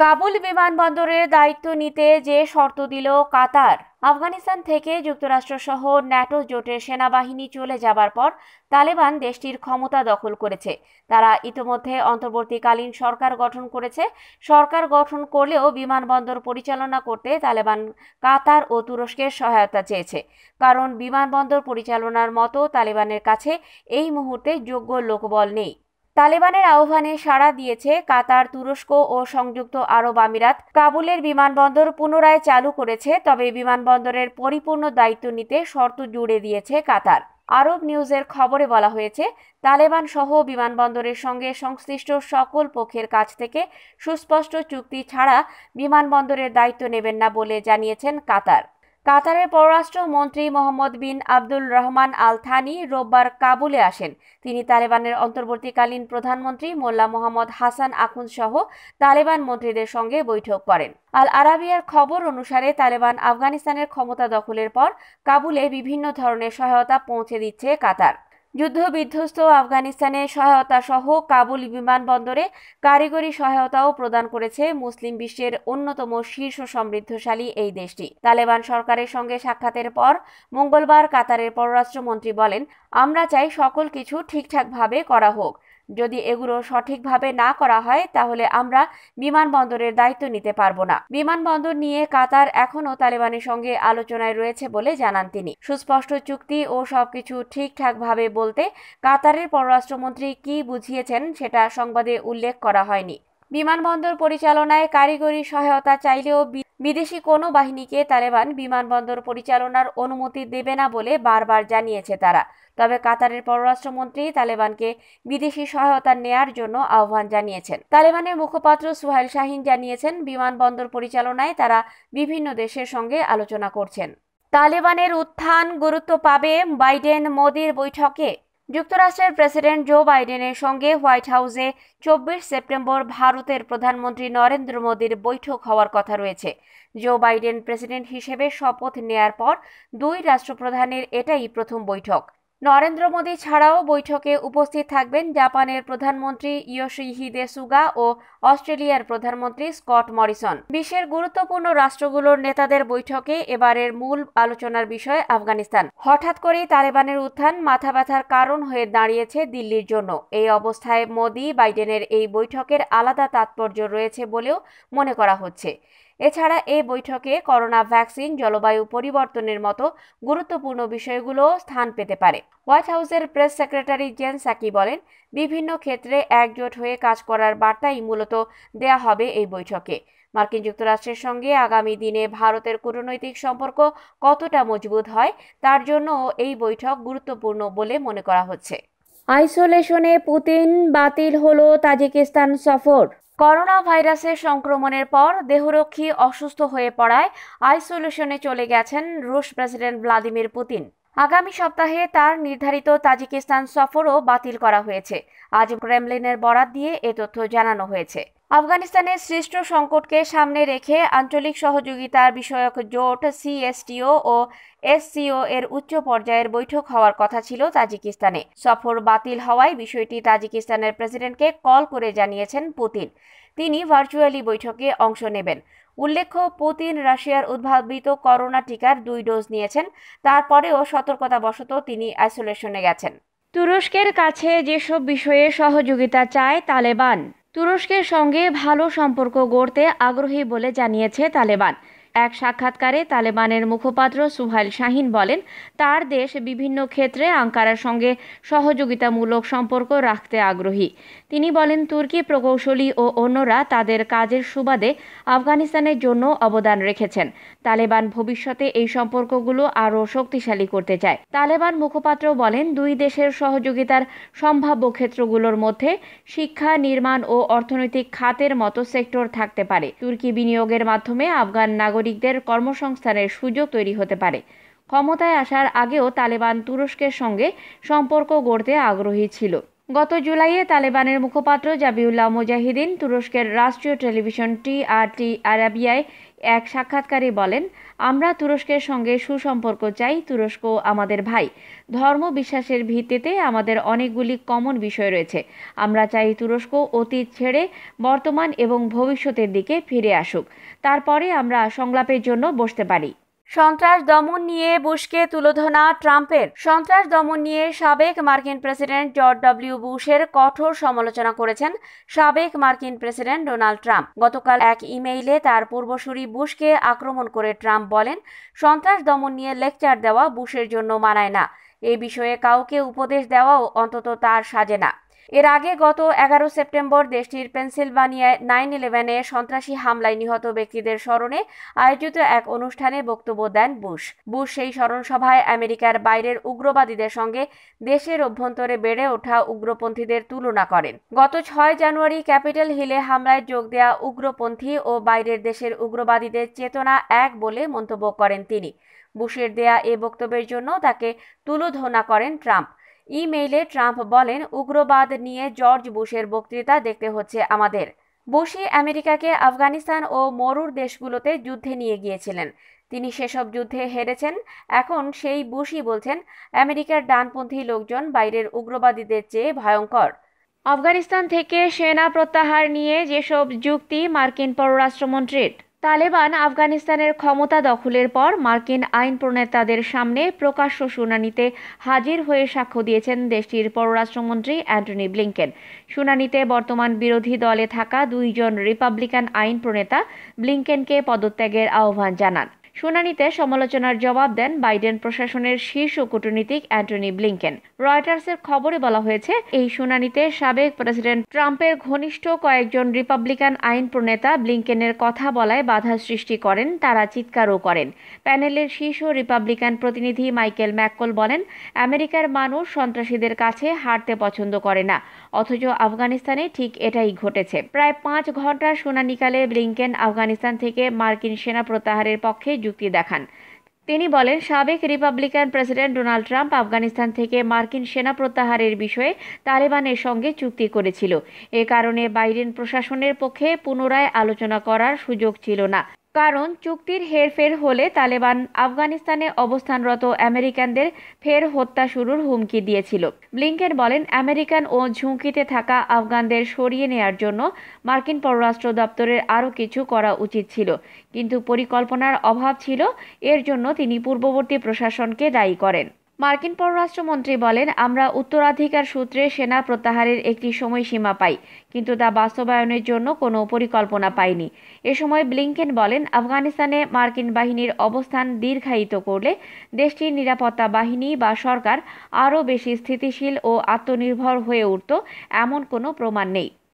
কাবুল বিমানবন্দরের দায়িত্ব নিতে যে শর্ত দিল কাতার। আফগানিস্তান থেকে যুক্তরাষ্ট্র সহ ন্যাটো জোটের সেনাবাহিনী চলে যাবার পর তালেবান দেশটির ক্ষমতা দখল করেছে। তারা ইতোমধ্যে অন্তর্বর্তীকালীন সরকার গঠন করেছে। সরকার গঠন করলেও বিমানবন্দর পরিচালনা করতে তালেবান কাতার ও তুরস্কের সহায়তা চেয়েছে, কারণ বিমানবন্দর পরিচালনার মতো তালেবানের কাছে এই মুহূর্তে যোগ্য লোকবল নেই। তালেবানের আহ্বানে সাড়া দিয়েছে কাতার, তুরস্ক ও সংযুক্ত আরব আমিরাত। কাবুলের বিমানবন্দর পুনরায় চালু করেছে, তবে বিমানবন্দরের পরিপূর্ণ দায়িত্ব নিতে শর্ত জুড়ে দিয়েছে কাতার। আরব নিউজের খবরে বলা হয়েছে, তালেবান সহ বিমানবন্দরের সঙ্গে সংশ্লিষ্ট সকল পক্ষের কাছ থেকে সুস্পষ্ট চুক্তি ছাড়া বিমানবন্দরের দায়িত্ব নেবেন না বলে জানিয়েছেন কাতার। কাতারের পররাষ্ট্র মন্ত্রী Mohammed bin Abdul Rahman Al Thani রোববার কাবুলে আসেন। তিনি তালেবানের অন্তর্বর্তীকালীন প্রধানমন্ত্রী মোল্লা মোহাম্মদ হাসান আখুন্দ সহ তালেবান মন্ত্রীদের সঙ্গে বৈঠক করেন। আল আরাবিয়ার খবর অনুসারে তালেবান আফগানিস্তানের ক্ষমতা দখলের পর কাবুলে বিভিন্ন ধরনের সহায়তা পৌঁছে দিচ্ছে কাতার। যুদ্ধবিধ্বস্ত আফগানিস্তানে সহায়তা সহ কাবুল বিমানবন্দরে কারিগরি সহায়তাও প্রদান করেছে মুসলিম বিশ্বের অন্যতম শীর্ষ সমৃদ্ধশালী এই দেশটি। তালেবান সরকারের সঙ্গে সাক্ষাতের পর মঙ্গলবার কাতারের পররাষ্ট্রমন্ত্রী বলেন, আমরা চাই সকল কিছু ঠিকঠাকভাবে করা হোক। যদি এগুলো সঠিকভাবে না করা হয় তাহলে আমরা বিমানবন্দরের দায়িত্ব নিতে পারবো না। বিমানবন্দর নিয়ে কাতার এখনও তালেবানের সঙ্গে আলোচনায় রয়েছে বলে জানান তিনি। সুস্পষ্ট চুক্তি ও সবকিছু ঠিকঠাকভাবে বলতে কাতারের পররাষ্ট্রমন্ত্রী কি বুঝিয়েছেন সেটা সংবাদে উল্লেখ করা হয়নি। বিমানবন্দর পরিচালনায় কারিগরি সহায়তা চাইলেও বিদেশি কোনো বাহিনীকে তালেবান বিমানবন্দর পরিচালনার অনুমতি দেবে না বলে বারবার জানিয়েছে তারা। তবে কাতারের পররাষ্ট্রমন্ত্রী তালেবানকে বিদেশি সহায়তা নেয়ার জন্য আহ্বান জানিয়েছেন। তালেবানের মুখপাত্র সুহাইল শাহীন জানিয়েছেন, বিমানবন্দর পরিচালনায় তারা বিভিন্ন দেশের সঙ্গে আলোচনা করছেন। তালেবানের উত্থান গুরুত্ব পাবে বাইডেন মোদির বৈঠকে। যুক্তরাষ্ট্রের প্রেসিডেন্ট জো বাইডেনের সঙ্গে হোয়াইট হাউসে 24 সেপ্টেম্বর ভারতের প্রধানমন্ত্রী নরেন্দ্র মোদির বৈঠক হওয়ার কথা রয়েছে। জো বাইডেন প্রেসিডেন্ট হিসেবে শপথ নেয়ার পর দুই রাষ্ট্রপ্রধানের এটাই প্রথম বৈঠক। নরেন্দ্র মোদি ছাড়াও বৈঠকে উপস্থিত থাকবেন জাপানের প্রধানমন্ত্রী ইয়োশিহিদে সুগা ও অস্ট্রেলিয়ার প্রধানমন্ত্রী স্কট মরিসন। বিশ্বের গুরুত্বপূর্ণ রাষ্ট্রগুলোর নেতাদের বৈঠকে এবারের মূল আলোচনার বিষয় আফগানিস্তান। হঠাৎ করেই তালেবানের উত্থান মাথা ব্যথার কারণ হয়ে দাঁড়িয়েছে দিল্লির জন্য। এই অবস্থায় মোদি বাইডেনের এই বৈঠকের আলাদা তাৎপর্য রয়েছে বলেও মনে করা হচ্ছে। এছাড়া এই বৈঠকে করোনা ভ্যাকসিন, জলবায়ু পরিবর্তনের মতো গুরুত্বপূর্ণ বিষয়গুলো স্থান পেতে পারে। হোয়াইট হাউসের প্রেস সেক্রেটারি জেন সাকি বলেন, বিভিন্ন ক্ষেত্রে একজোট হয়ে কাজ করার বার্তাই মূলত দেয়া হবে এই বৈঠকে। মার্কিন যুক্তরাষ্ট্রের সঙ্গে আগামী দিনে ভারতের কূটনৈতিক সম্পর্ক কতটা মজবুত হয় তার জন্য এই বৈঠক গুরুত্বপূর্ণ বলে মনে করা হচ্ছে। আইসোলেশনে পুতিন, বাতিল হলো তাজিকিস্তান সফর। করোনা ভাইরাসের সংক্রমণের পর দেহরক্ষী অসুস্থ হয়ে পড়ায় আইসোলেশনে চলে গেছেন রুশ প্রেসিডেন্ট ভ্লাদিমির পুতিন। আগামী সপ্তাহে তার নির্ধারিত তাজিকিস্তান সফরও বাতিল করা হয়েছে। আজ ক্রেমলিনের বরাত দিয়ে এ তথ্য জানানো হয়েছে। আফগানিস্তানের সৃষ্ট সংকটকে সামনে রেখে আঞ্চলিক সহযোগিতা বিষয়ক জোট সিএসটিও ও এসসিও এর উচ্চ পর্যায়ের বৈঠক হওয়ার কথা ছিল তাজিকিস্তানে। সফর বাতিল হওয়ায় বিষয়টি তাজিকিস্তানের প্রেসিডেন্টকে কল করে জানিয়েছেন পুতিন। তিনি ভার্চুয়ালি বৈঠকে অংশ নেবেন। উল্লেখ্য, পুতিন রাশিয়ার উদ্ভাবিত করোনা টিকার 2 ডোজ নিয়েছেন। তারপরেও সতর্কতাবশত তিনি আইসোলেশনে গেছেন। তুরস্কের কাছে যেসব বিষয়ে সহযোগিতা চায় তালেবান। তুরস্কের সঙ্গে ভালো সম্পর্ক গড়তে আগ্রহী বলে জানিয়েছে তালেবান। এক সাক্ষাৎকারে তালেবানের মুখপাত্র সুহাইল শাহীন বলেন, তার দেশ বিভিন্ন ক্ষেত্রে আঙ্কারার সঙ্গে সহযোগিতামূলক সম্পর্ক রাখতে আগ্রহী। তিনি বলেন, তুর্কি প্রকৌশলী ও অন্যরা তাদের কাজের সুবাদে আফগানিস্তানের জন্য অবদান রেখেছেন। তালেবান ভবিষ্যতে এই সম্পর্কগুলো আরও শক্তিশালী করতে চায়। তালেবান মুখপাত্র বলেন, দুই দেশের সহযোগিতার সম্ভাব্য ক্ষেত্রগুলোর মধ্যে শিক্ষা, নির্মাণ ও অর্থনৈতিক খাতের মতো সেক্টর থাকতে পারে। তুর্কি বিনিয়োগের মাধ্যমে আফগান নাগরিকদের কর্মসংস্থানের সুযোগ তৈরি হতে পারে। ক্ষমতায় আসার আগেও তালেবান তুরস্কের সঙ্গে সম্পর্ক গড়তে আগ্রহী ছিল। গত জুলাইয়ে তালেবানের মুখপাত্র জাবিউল্লাহ মুজাহিদিন তুরস্কের রাষ্ট্রীয় টেলিভিশন টিআরটি আরাবিয়ায় এক সাক্ষাৎকারে বলেন, আমরা তুরস্কের সঙ্গে সুসম্পর্ক চাই। তুরস্ক আমাদের ভাই। ধর্ম বিশ্বাসের ভিত্তিতে আমাদের অনেকগুলি কমন বিষয় রয়েছে। আমরা চাই তুরস্ক অতীত ছেড়ে বর্তমান এবং ভবিষ্যতের দিকে ফিরে আসুক। তারপরে আমরা সংলাপের জন্য বসতে পারি। সন্ত্রাস দমন নিয়ে বুশকে তুলোধনা ট্রাম্পের। সন্ত্রাস দমন নিয়ে সাবেক মার্কিন প্রেসিডেন্ট জর্জ ডব্লিউ বুশের কঠোর সমালোচনা করেছেন সাবেক মার্কিন প্রেসিডেন্ট ডোনাল্ড ট্রাম্প। গতকাল এক ইমেইলে তার পূর্বসূরি বুশকে আক্রমণ করে ট্রাম্প বলেন, সন্ত্রাস দমন নিয়ে লেকচার দেওয়া বুশের জন্য মানায় না। এ বিষয়ে কাউকে উপদেশ দেওয়াও অন্তত তার সাজে না। এর আগে গত 11 সেপ্টেম্বর দেশটির পেনসিলভানিয়ায় 9/11-এ সন্ত্রাসী হামলায় নিহত ব্যক্তিদের স্মরণে আয়োজিত এক অনুষ্ঠানে বক্তব্য দেন বুশ। সেই স্মরণসভায় আমেরিকার বাইরের উগ্রবাদীদের সঙ্গে দেশের অভ্যন্তরে বেড়ে ওঠা উগ্রপন্থীদের তুলনা করেন। গত 6 জানুয়ারি ক্যাপিটল হিলে হামলায় যোগ দেয়া উগ্রপন্থী ও বাইরের দেশের উগ্রবাদীদের চেতনা এক বলে মন্তব্য করেন তিনি। বুশের দেয়া এ বক্তব্যের জন্য তাকে তুলোধনা করেন ট্রাম্প। ইমেইলে ট্রাম্প বলেন, উগ্রবাদ নিয়ে জর্জ বুশের বক্তৃতা দেখতে হচ্ছে আমাদের। বুশই আমেরিকাকে আফগানিস্তান ও মরুর দেশগুলোতে যুদ্ধে নিয়ে গিয়েছিলেন। তিনি সেসব যুদ্ধে হেরেছেন। এখন সেই বুশই বলছেন, আমেরিকার ডানপন্থী লোকজন বাইরের উগ্রবাদীদের চেয়ে ভয়ঙ্কর। আফগানিস্তান থেকে সেনা প্রত্যাহার নিয়ে যেসব যুক্তি মার্কিন পররাষ্ট্রমন্ত্রীর। তালেবান আফগানিস্তানের ক্ষমতা দখলের পর মার্কিন আইন প্রণেতাদের সামনে প্রকাশ্য শুনানিতে হাজির হয়ে সাক্ষ্য দিয়েছেন দেশটির পররাষ্ট্রমন্ত্রী অ্যান্টনি ব্লিংকেন। শুনানিতে বর্তমান বিরোধী দলে থাকা 2 জন রিপাবলিকান আইন প্রণেতা ব্লিংকেনকে পদত্যাগের আহ্বান জানান। শুনানিতে সমালোচনার জবাব দেন বাইডেন প্রশাসনের শীর্ষ কূটনীতিক অ্যান্টনি ব্লিংকেন। রয়টার্সের খবরে বলা হয়েছে, এই শুনানিতে সাবেক প্রেসিডেন্ট ট্রাম্পের ঘনিষ্ঠ কয়েকজন রিপাবলিকান আইন প্রণেতা ব্লিংকেনের কথা বলায় বাধা সৃষ্টি করেন। তারা চিৎকারও করেন। প্যানেলের শীর্ষ রিপাবলিকান প্রতিনিধি মাইকেল ম্যাককল বলেন, আমেরিকার মানুষ সন্ত্রাসীদের কাছে হারতে পছন্দ করে না, অথচ আফগানিস্তানে ঠিক এটাই ঘটেছে। প্রায় 5 ঘন্টার শুনানিকালে ব্লিংকেন আফগানিস্তান থেকে মার্কিন সেনা প্রত্যাহারের পক্ষে যুক্তি দেখান। তিনি বলেন, সাবেক Republican president Donald Trump Afghanistan থেকে মার্কিন সেনা প্রত্যাহারের বিষয়ে তালেবানের সঙ্গে চুক্তি করেছিল। এ কারণে বাইডেন প্রশাসনের পক্ষে পুনরায় আলোচনা করার সুযোগ ছিল না। কারণ চুক্তির হেরফের হলে তালেবান আফগানিস্তানে অবস্থানরত আমেরিকানদের ফের হত্যা শুরুর হুমকি দিয়েছিল। ব্লিংকেন বলেন, আমেরিকান ও ঝুঁকিতে থাকা আফগানদের সরিয়ে নেয়ার জন্য মার্কিন পররাষ্ট্র দপ্তরের আরও কিছু করা উচিত ছিল, কিন্তু পরিকল্পনার অভাব ছিল। এর জন্য তিনি পূর্ববর্তী প্রশাসনকে দায়ী করেন। মার্কিন পররাষ্ট্রমন্ত্রী বলেন, আমরা উত্তরাধিকার সূত্রে সেনা প্রত্যাহারের একটি সময়সীমা পাই, কিন্তু তা বাস্তবায়নের জন্য কোনো পরিকল্পনা পাইনি। এ সময় ব্লিংকেন বলেন, আফগানিস্তানে মার্কিন বাহিনীর অবস্থান দীর্ঘায়িত করলে দেশটির নিরাপত্তা বাহিনী বা সরকার আরও বেশি স্থিতিশীল ও আত্মনির্ভর হয়ে উঠত, এমন কোনো প্রমাণ নেই।